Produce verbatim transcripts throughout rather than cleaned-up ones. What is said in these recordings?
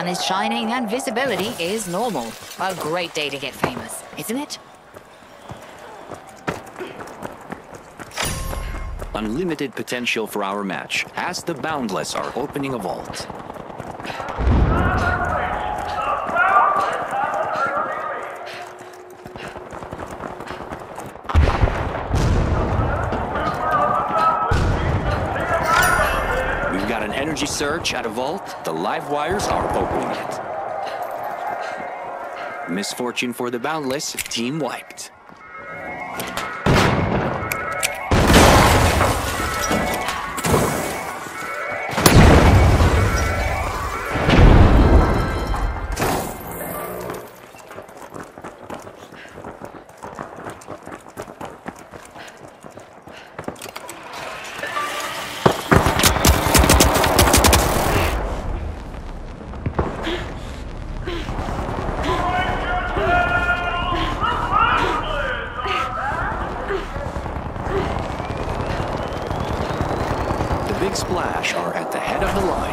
is shining and visibility is normal. A great day to get famous, isn't it? Unlimited potential for our match, as the Boundless are opening a vault. We've got an energy surge at a vault. The live wires are opening it. Misfortune for the Boundless, team wiped. Big Splash are at the head of the line.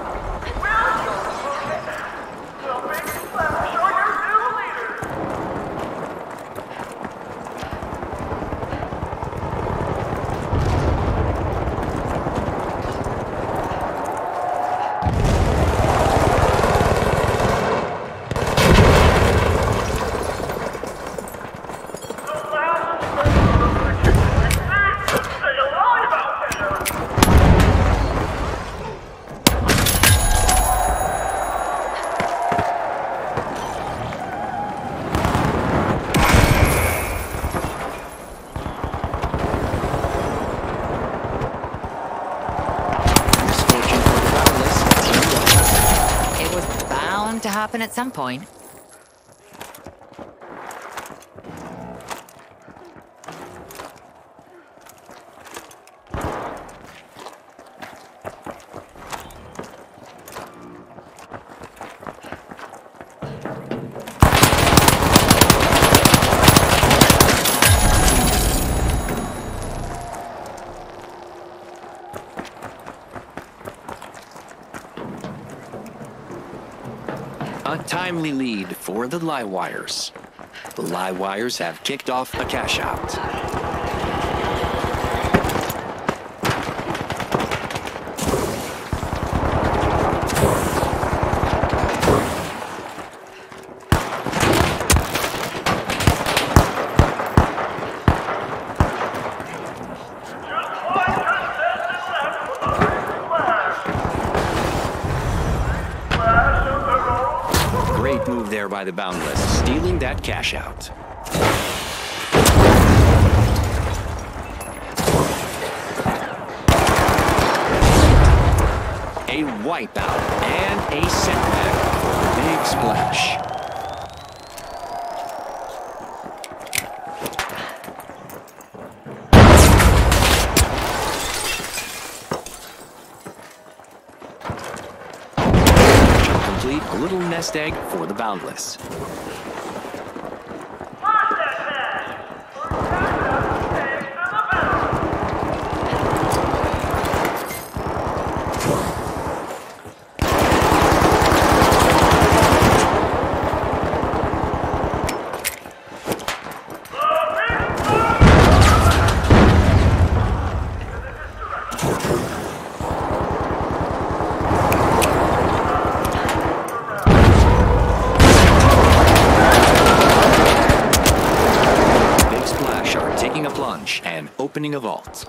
To happen at some point. A timely lead for the Livewires. The Livewires have kicked off a cash out. Great move there by the Boundless, stealing that cash out. A wipeout and a setback for the Big Splash. Complete, a little nest egg for the Boundless. And opening a vault.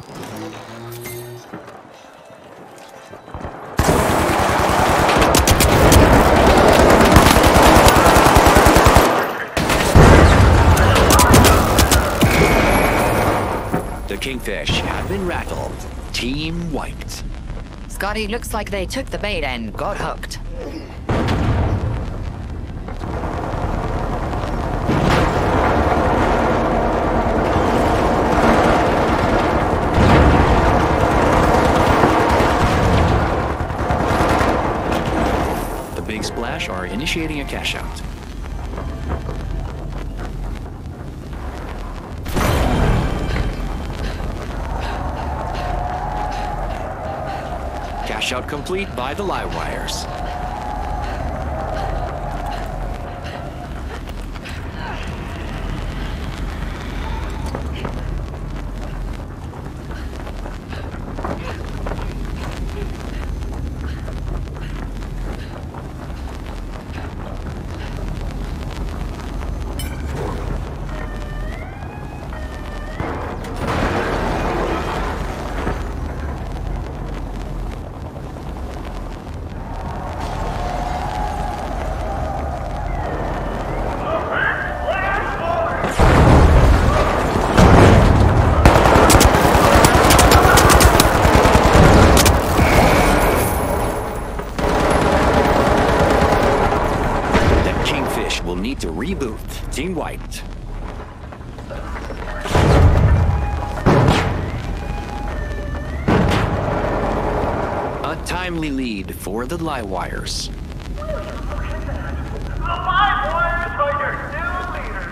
The Kingfish have been rattled. Team wiped. Scotty, looks like they took the bait and got hooked. Big Splash are initiating a cash out. Cash out complete by the Livewires. reboot. Team White. A timely lead for the Livewires. The Livewires are your new leaders.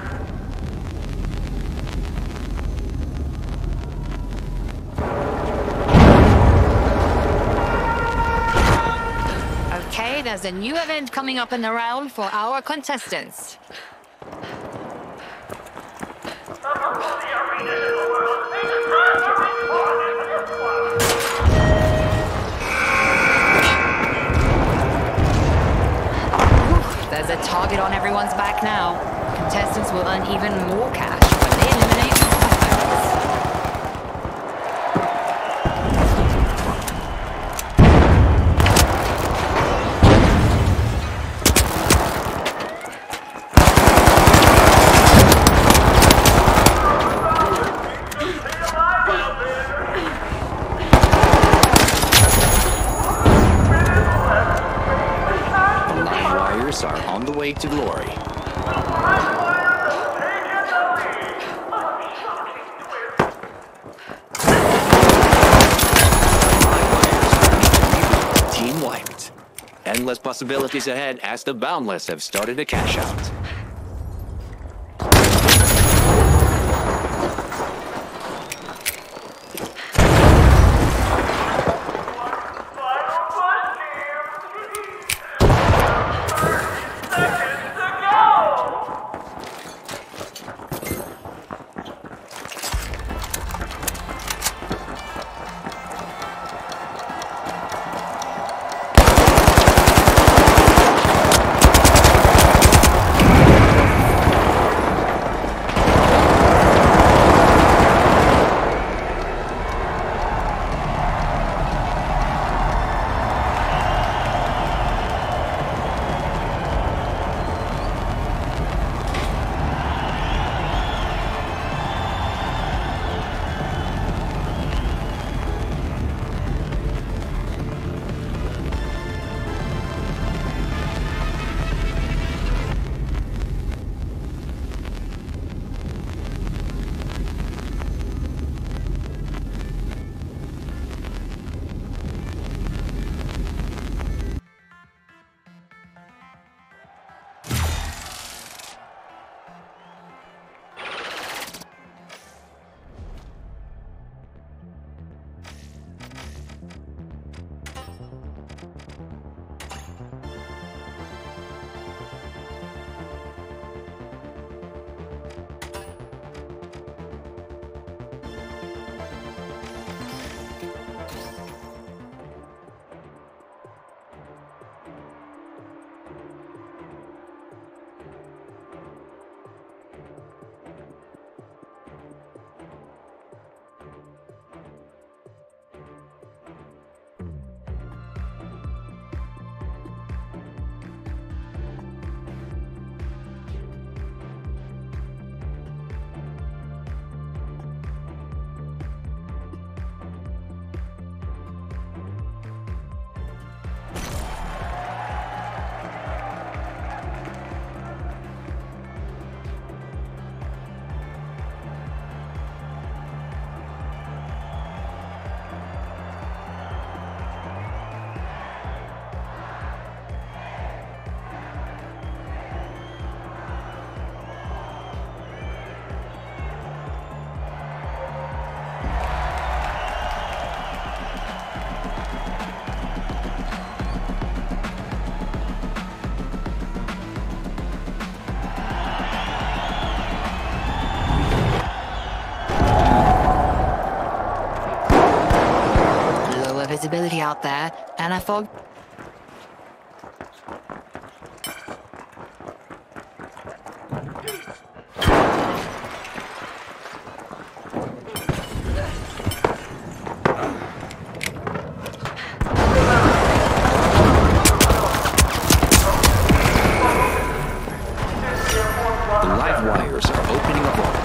Okay, there's a new event coming up in the round for our contestants. There's a target on everyone's back now. Contestants will earn even more cash when they eliminate the opponents. Are on the way to glory. Team White. Endless possibilities ahead as the Boundless have started to cash out. Visibility out there, and I thought the Livewires are opening a vault.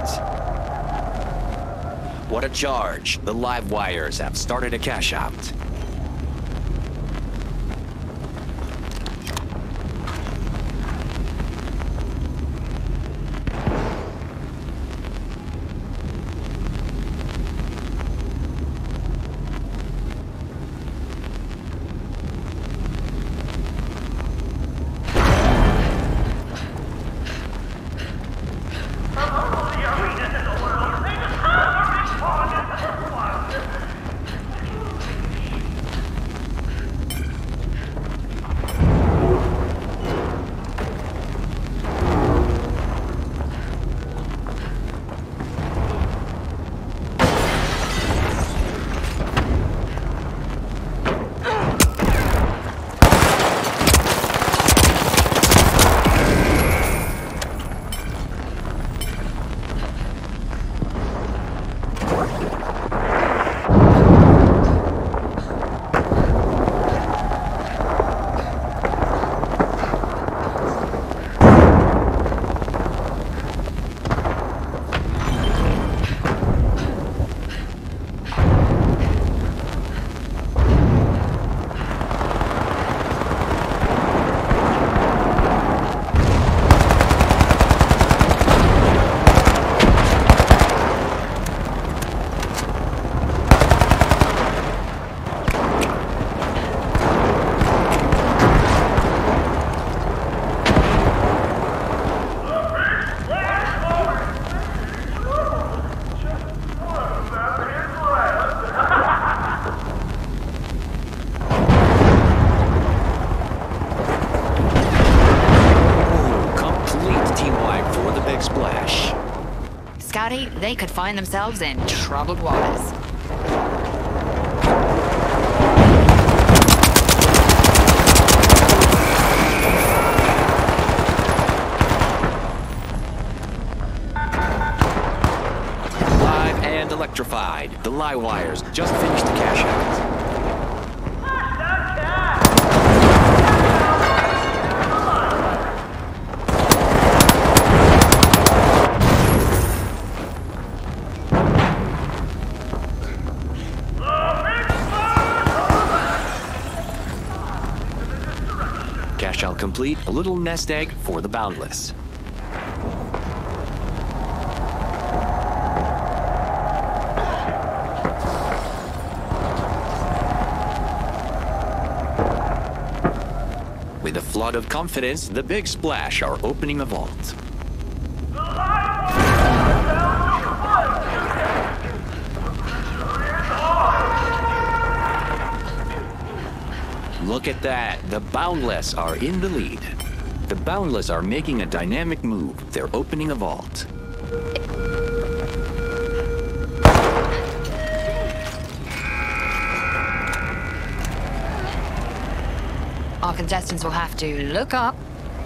suspect. What a charge. The live wires have started a cash out. Scotty, they could find themselves in troubled waters. Live and electrified. The live wires just finished the cash out. Cash out complete, a little nest egg for the Boundless. With a flood of confidence, the Big Splash are opening a vault. Look at that. The Boundless are in the lead. The Boundless are making a dynamic move. They're opening a vault. Our contestants will have to look up.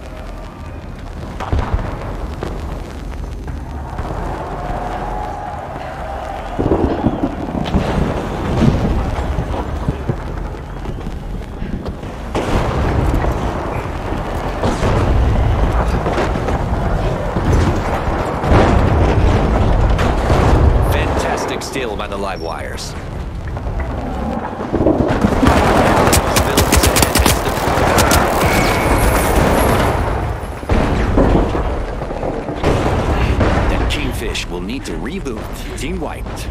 Still by the live wires. That Kingfish will need to reboot. Team wiped.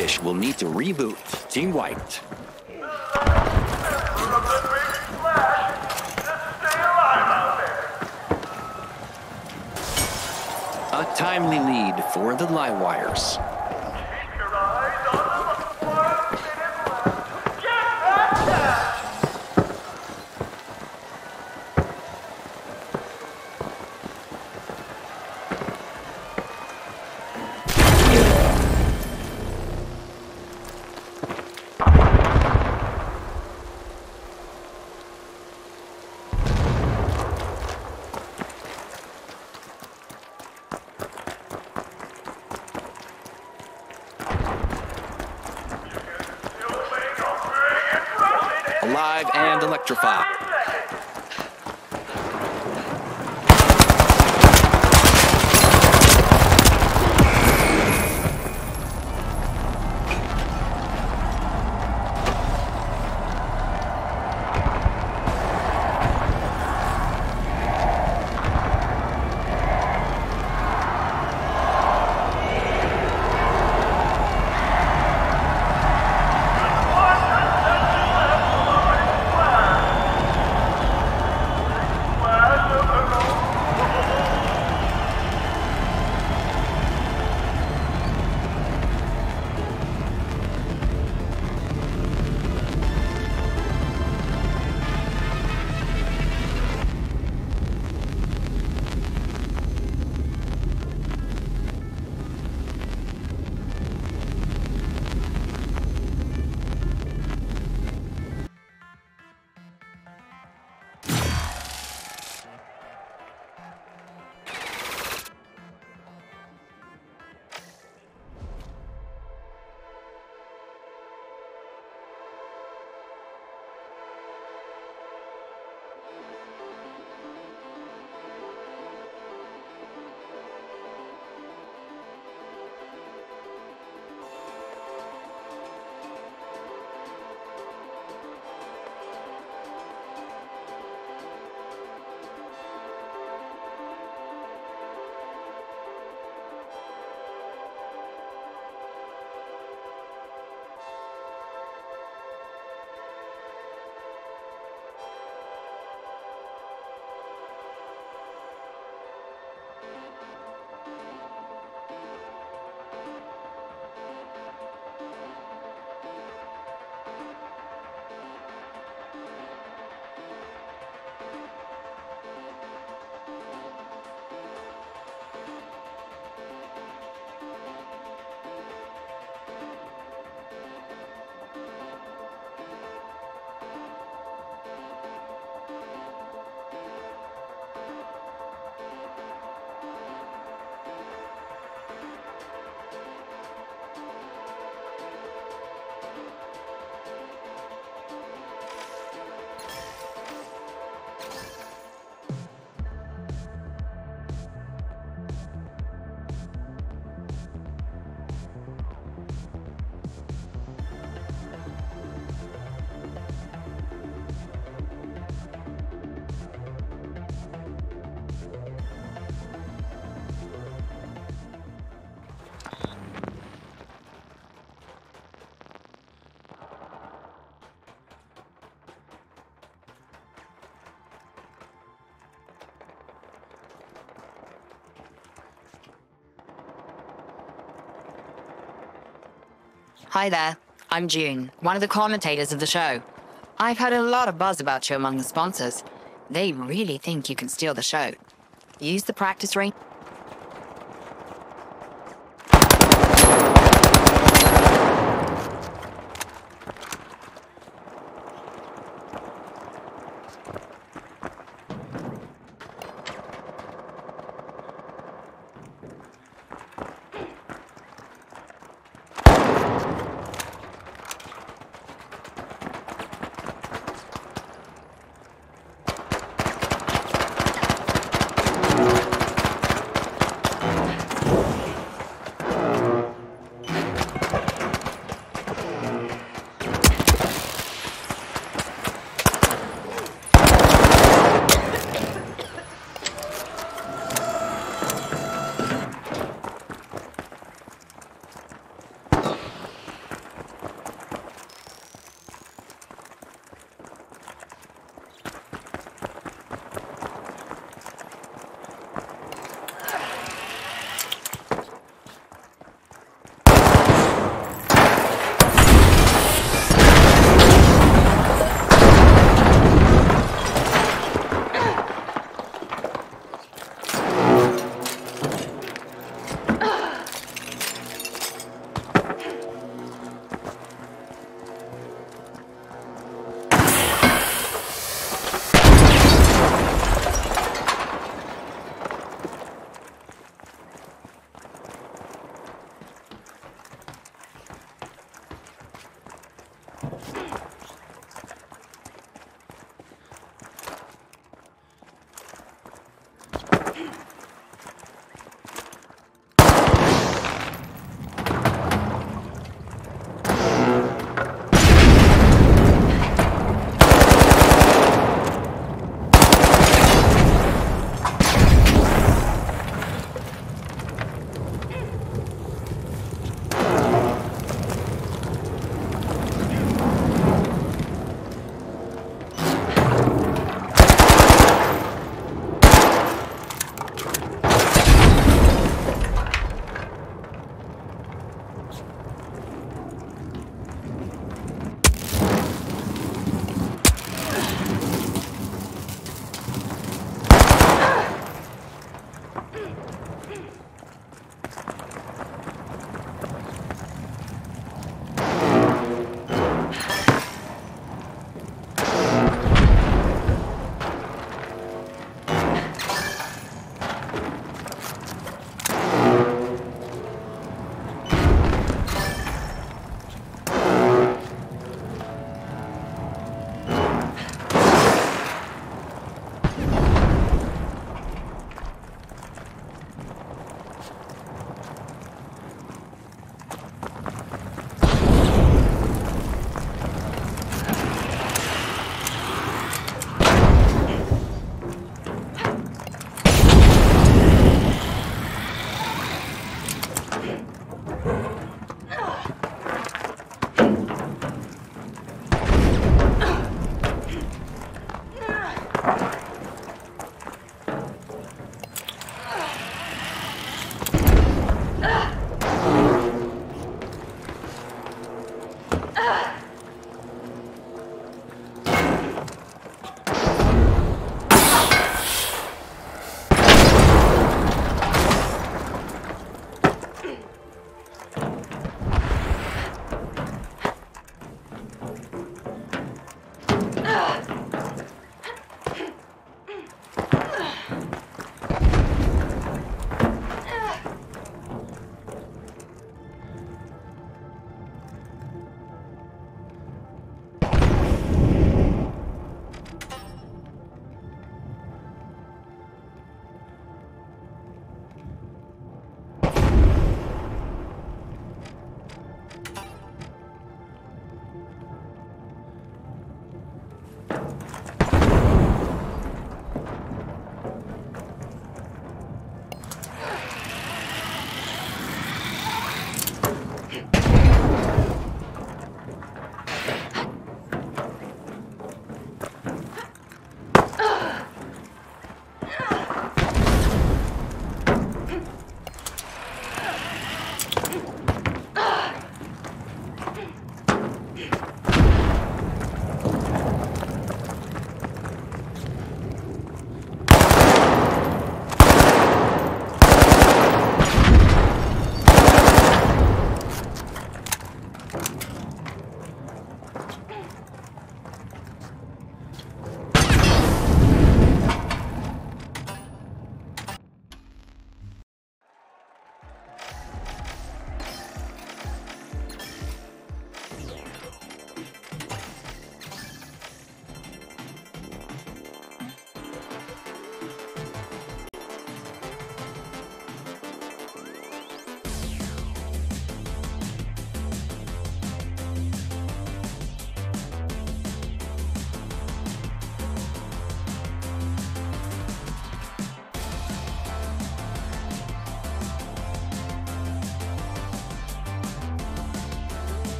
Fish will need to reboot. Team White. A timely lead for the Livewires. Keep your eyes on them. One minute left. Get back down! Alive and electrified. Hi there, I'm June, one of the commentators of the show. I've heard a lot of buzz about you among the sponsors. They really think you can steal the show. Use the practice ring.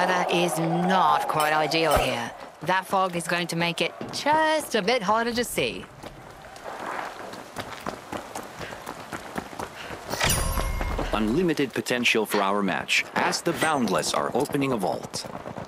weather is not quite ideal here. That fog is going to make it just a bit harder to see. Unlimited potential for our match, as the Boundless are opening a vault.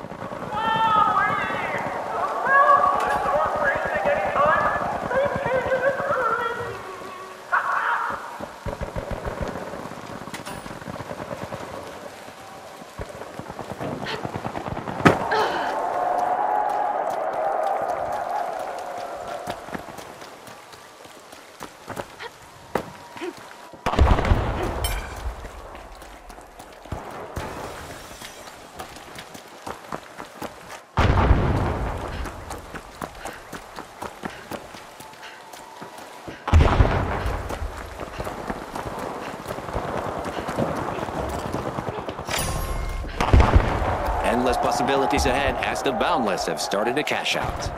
Endless possibilities ahead as the Boundless have started a cash out.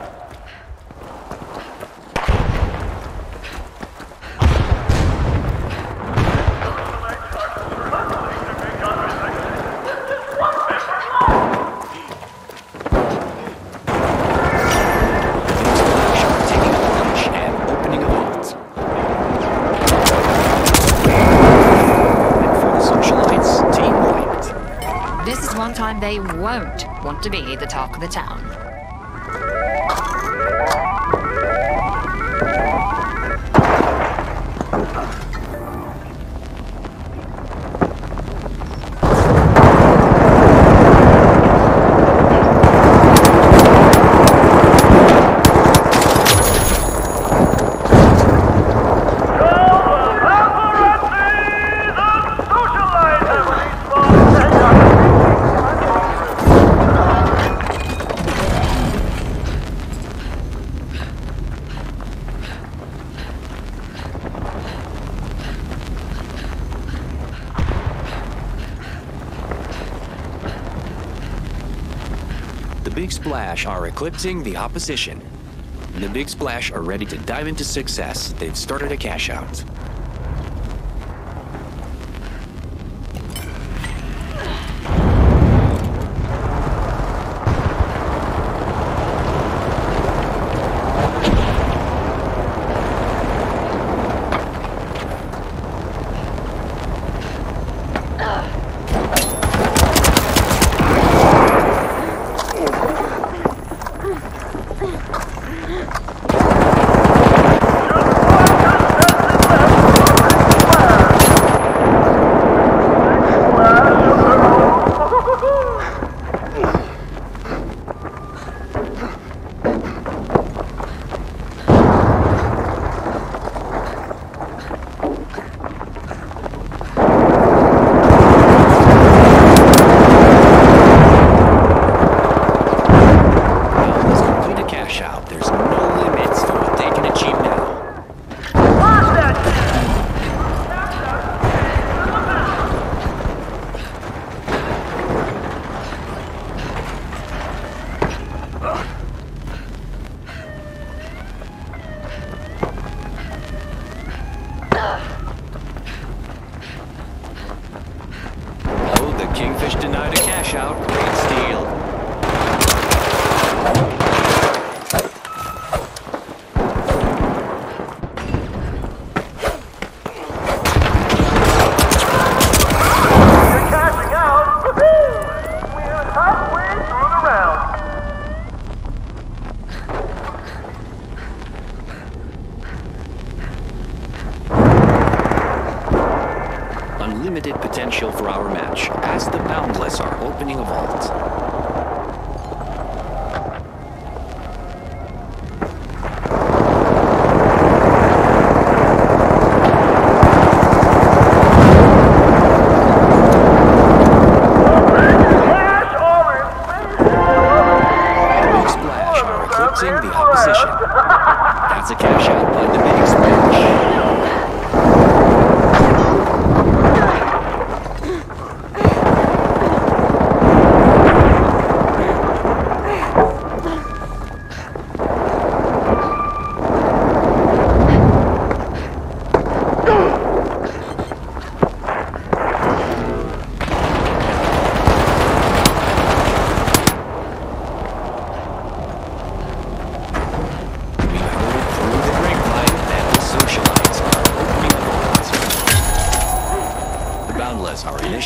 Taking a plunge and opening a vault. And for the socialites, team wiped. This is one time they won't want to be the talk of the town. The Big Splash are eclipsing the opposition. The Big Splash are ready to dive into success. They've started a cash out. Kingfish denied a cash out. Great steal. You're cashing out. Woohoo! We're halfway through the round. Unlimited potential for our match, as the Boundless are opening a vault. Cash or in The Big Splash are eclipsing the opposition. That's a cash out by the Big Splash.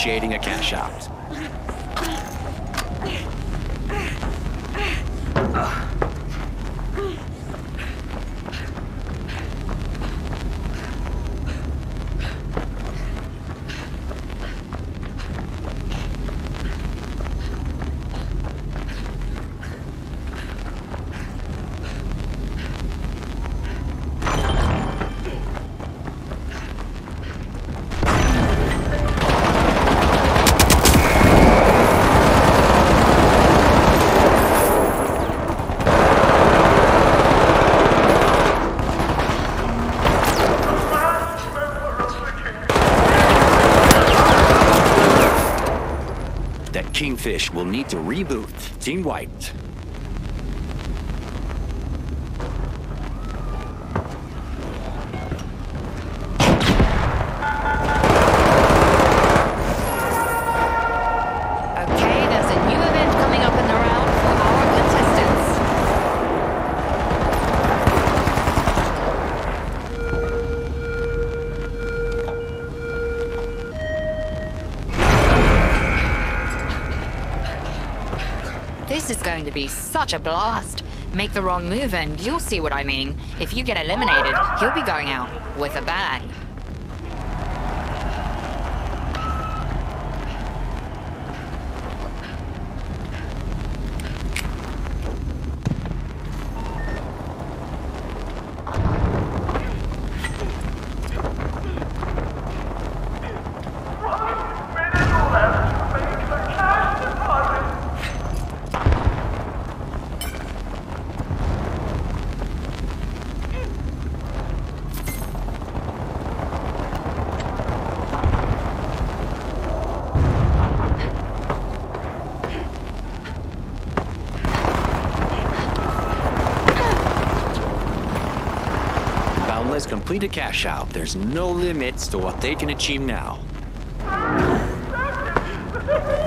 Initiating a cash out. Kingfish will need to reboot. Team wiped. Okay, there's a new event coming up in the round for our contestants. This is going to be such a blast. Make the wrong move and you'll see what I mean. If you get eliminated, he'll be going out with a bang. Let's complete a cash out. There's no limits to what they can achieve now.